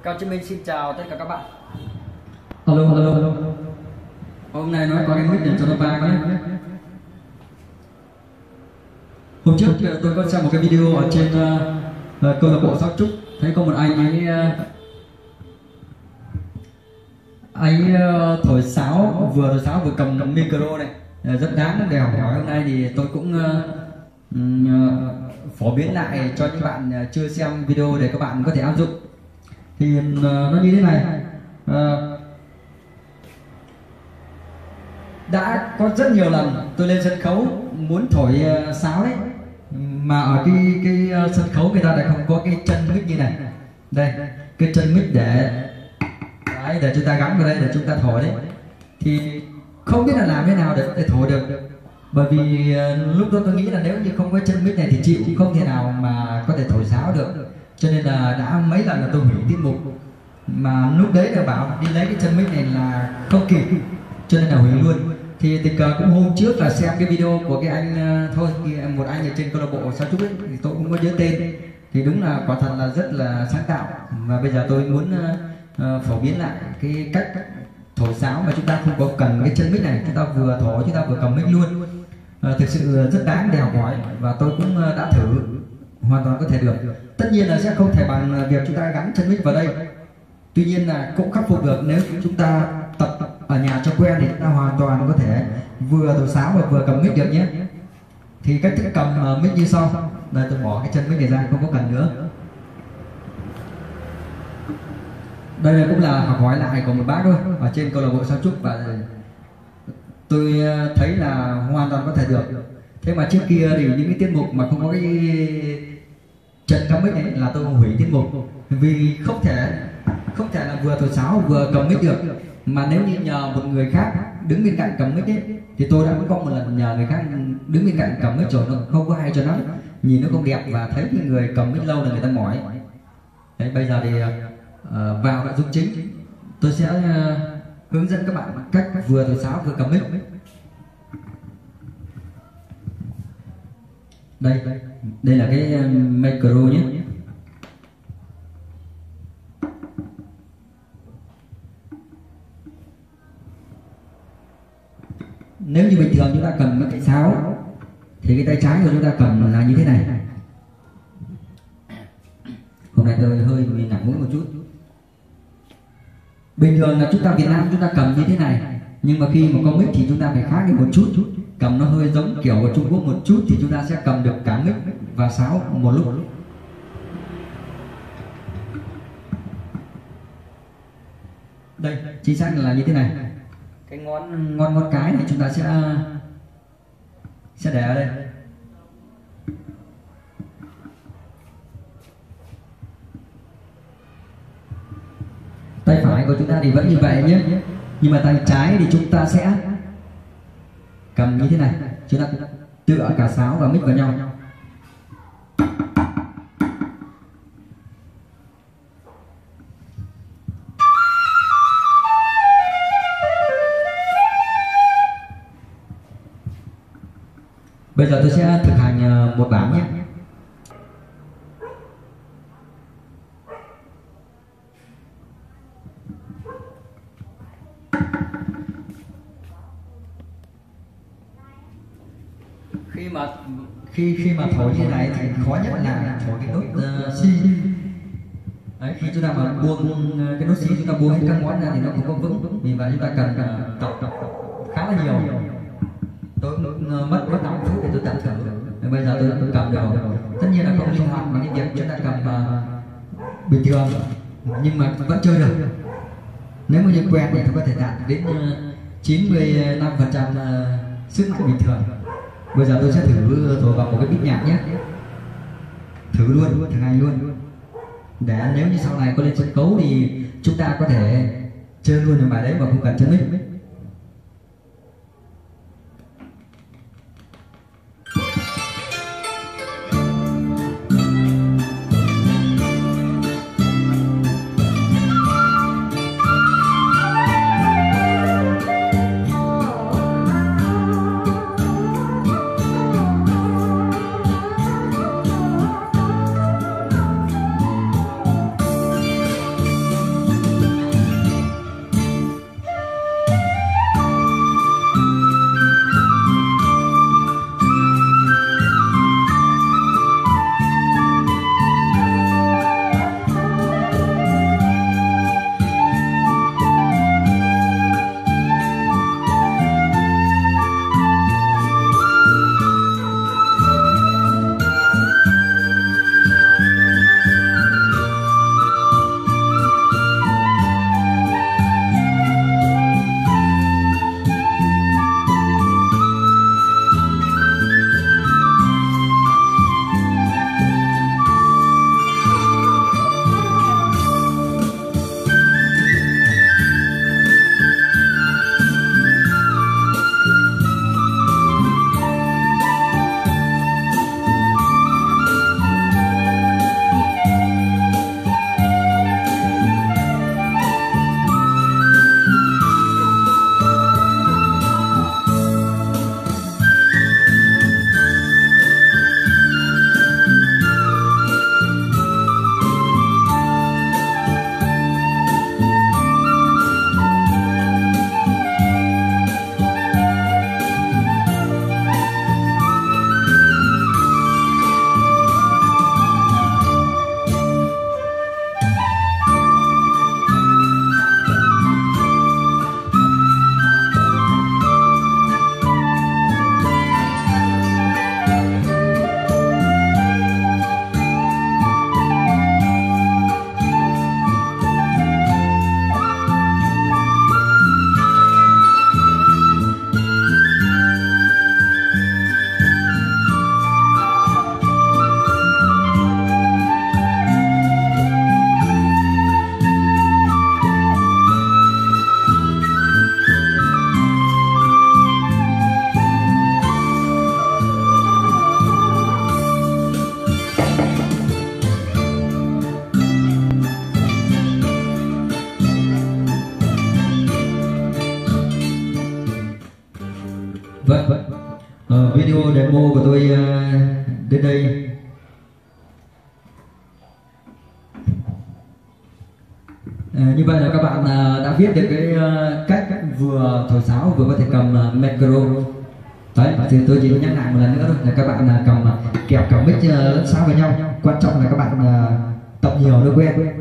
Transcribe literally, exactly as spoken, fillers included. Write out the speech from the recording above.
Cao Chí Minh xin chào tất cả các bạn. Alo, alo, alo. Hôm nay nói có cái mic để cho nó vang nhé. Hôm trước tôi có xem một cái video ở trên uh, câu lạc bộ Sáo Trúc, thấy có một anh ấy uh, anh uh, thổi sáo, vừa thổi sáo vừa cầm, cầm micro này, uh, rất đáng để học hỏi. Hôm nay thì tôi cũng uh, uh, phổ biến lại cho những bạn uh, chưa xem video để các bạn có thể áp dụng. Thì uh, nó như thế này. Uh, đã có rất nhiều lần tôi lên sân khấu muốn thổi uh, sáo đấy, mà ở cái cái uh, sân khấu người ta lại không có cái chân mic như này. Đây, cái chân mic để đấy, để chúng ta gắn vào đây để chúng ta thổi đấy, thì không biết là làm thế nào để, để thổi được. Bởi vì uh, lúc đó tôi nghĩ là nếu như không có chân mic này thì chịu, không thể nào mà có thể thổi sáo được. Cho nên là đã mấy lần là tôi hủy tiết mục, mà lúc đấy là bảo đi lấy cái chân mic này là không kịp, cho nên là hủy luôn. Thì tình cờ cũng hôm trước là xem cái video của cái anh uh, thôi một anh ở trên câu lạc bộ Sáo Trúc ấy, thì tôi cũng có nhớ tên, thì đúng là quả thật là rất là sáng tạo. Và bây giờ tôi muốn uh, uh, phổ biến lại cái cách thổi sáo mà chúng ta không có cần cái chân mic này, chúng ta vừa thổi chúng ta vừa cầm mic luôn. Uh, thực sự rất đáng để học hỏi, và tôi cũng uh, đã thử, hoàn toàn có thể được. Tất nhiên là sẽ không thể bằng việc chúng ta gắn chân mic vào đây, tuy nhiên là cũng khắc phục được nếu chúng ta tập ở nhà cho quen thì chúng ta hoàn toàn có thể vừa thổi sáo và vừa cầm mic được nhé. Thì cách thức cầm uh, mic như sau. Đây, tôi bỏ cái chân mic này ra, không có cần nữa. Đây là cũng là học hỏi lại của một bác thôi ở trên câu lạc bộ Sáo Trúc, và tôi thấy là hoàn toàn có thể được. Thế mà trước kia thì những cái tiết mục mà không có cái chân cầm mic này là tôi hủy tiết mục, vì không thể không thể là vừa thổi sáo vừa cầm mic được. Mà nếu như nhờ một người khác đứng bên cạnh cầm mic ấy, thì tôi đã có một lần nhờ người khác đứng bên cạnh cầm mic rồi, nó không có hay cho lắm, nhìn nó không đẹp, và thấy cái người cầm mic lâu là người ta mỏi. Đấy, bây giờ thì uh, vào nội dung chính, tôi sẽ uh, hướng dẫn các bạn cách vừa thổi sáo vừa cầm mic. Đây, đây là cái uh, micro nhé. Nếu như bình thường chúng ta cầm cái sáo thì cái tay trái của chúng ta cầm là như thế này. Hôm nay tôi hơi bị nặng mũi một chút. Bình thường là chúng ta Việt Nam chúng ta cầm như thế này, nhưng mà khi mà có mic thì chúng ta phải khác đi một chút, cầm nó hơi giống kiểu ở Trung Quốc một chút, thì chúng ta sẽ cầm được cả mic và sáo một lúc. Đây, chính xác là như thế này. Cái ngón ngón ngón cái này chúng ta sẽ sẽ để ở đây. Tay phải của chúng ta thì vẫn như vậy nhé, nhưng mà tay trái thì chúng ta sẽ cầm như thế này, chúng ta tựa cả sáo và mic vào nhau. Bây giờ tôi sẽ thực hành một bản nhé. Khi mà khi khi mà thổi như này thì khó nhất là thổi cái nốt uh, si. Đấy, khi chúng ta mà buông cái nốt si, chúng ta buông hết các ngón ra thì nó không có vững, vì vậy chúng ta cần uh, tập khá là nhiều. Tôi cũng mất mất năm phút để tôi tập thử. Bây giờ tôi, tôi cầm được. Tất nhiên là không linh hoạt bằng cái việc chúng ta cầm uh, bình thường, nhưng mà vẫn chơi được. Nếu mà như quen thì tôi có thể đạt đến uh, chín mươi lăm phần trăm uh, sức mạnh bình thường. Bây giờ tôi sẽ thử thổi vào một cái beat nhạc nhé. Thử luôn, thử hành luôn, để nếu như sau này có lên sân khấu thì chúng ta có thể chơi luôn ở bài đấy mà không cần chân mic. Vâng, vâng. Ờ, video demo của tôi uh, đến đây. À, như vậy là các bạn uh, đã biết được cái uh, cách vừa thổi sáo vừa có thể cầm uh, micro. Đấy, thì tôi chỉ nhắc lại một lần nữa thôi là các bạn uh, cầm uh, kẹp cả mic uh, lẫn sáo với nhau. Quan trọng là các bạn uh, tập nhiều để quen.